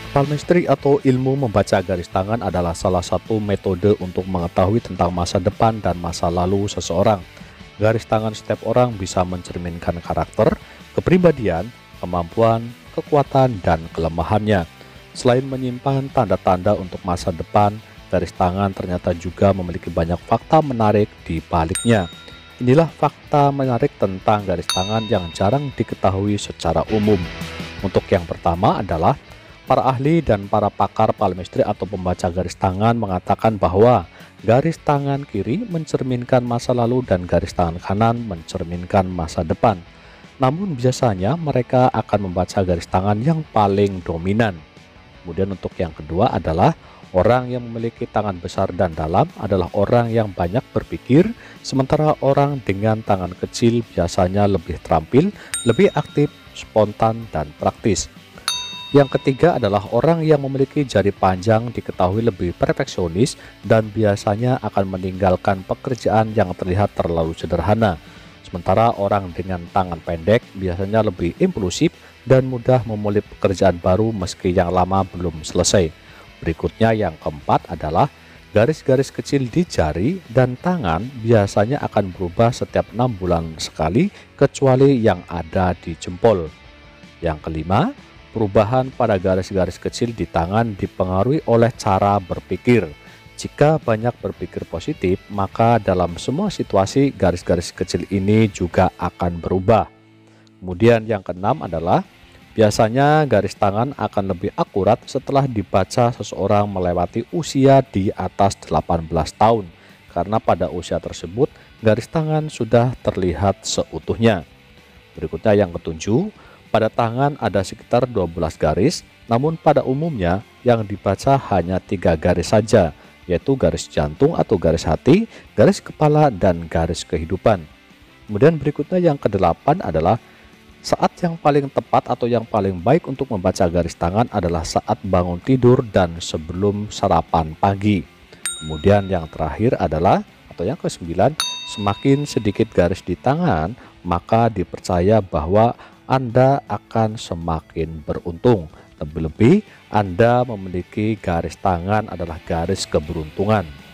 Palmistry atau ilmu membaca garis tangan adalah salah satu metode untuk mengetahui tentang masa depan dan masa lalu seseorang. Garis tangan setiap orang bisa mencerminkan karakter, kepribadian, kemampuan, kekuatan, dan kelemahannya. Selain menyimpan tanda-tanda untuk masa depan, garis tangan ternyata juga memiliki banyak fakta menarik di baliknya. Inilah fakta menarik tentang garis tangan yang jarang diketahui secara umum. Untuk yang pertama adalah para ahli dan para pakar palmistry atau pembaca garis tangan mengatakan bahwa garis tangan kiri mencerminkan masa lalu dan garis tangan kanan mencerminkan masa depan. Namun biasanya mereka akan membaca garis tangan yang paling dominan. Kemudian untuk yang kedua adalah orang yang memiliki tangan besar dan dalam adalah orang yang banyak berpikir, sementara orang dengan tangan kecil biasanya lebih terampil, lebih aktif, spontan, dan praktis. Yang ketiga adalah orang yang memiliki jari panjang diketahui lebih perfeksionis dan biasanya akan meninggalkan pekerjaan yang terlihat terlalu sederhana. Sementara orang dengan tangan pendek biasanya lebih impulsif dan mudah memulai pekerjaan baru meski yang lama belum selesai. Berikutnya yang keempat adalah garis-garis kecil di jari dan tangan biasanya akan berubah setiap 6 bulan sekali kecuali yang ada di jempol. Yang kelima, perubahan pada garis-garis kecil di tangan dipengaruhi oleh cara berpikir. Jika banyak berpikir positif, maka dalam semua situasi garis-garis kecil ini juga akan berubah. Kemudian yang keenam adalah biasanya garis tangan akan lebih akurat setelah dibaca seseorang melewati usia di atas 18 tahun. Karena pada usia tersebut garis tangan sudah terlihat seutuhnya. Berikutnya yang ketujuh, pada tangan ada sekitar 12 garis, namun pada umumnya yang dibaca hanya 3 garis saja, yaitu garis jantung atau garis hati, garis kepala, dan garis kehidupan. Kemudian berikutnya yang kedelapan adalah saat yang paling tepat atau yang paling baik untuk membaca garis tangan adalah saat bangun tidur dan sebelum sarapan pagi. Kemudian yang terakhir adalah atau yang kesembilan, semakin sedikit garis di tangan, maka dipercaya bahwa Anda akan semakin beruntung. Lebih-lebih Anda memiliki garis tangan adalah garis keberuntungan.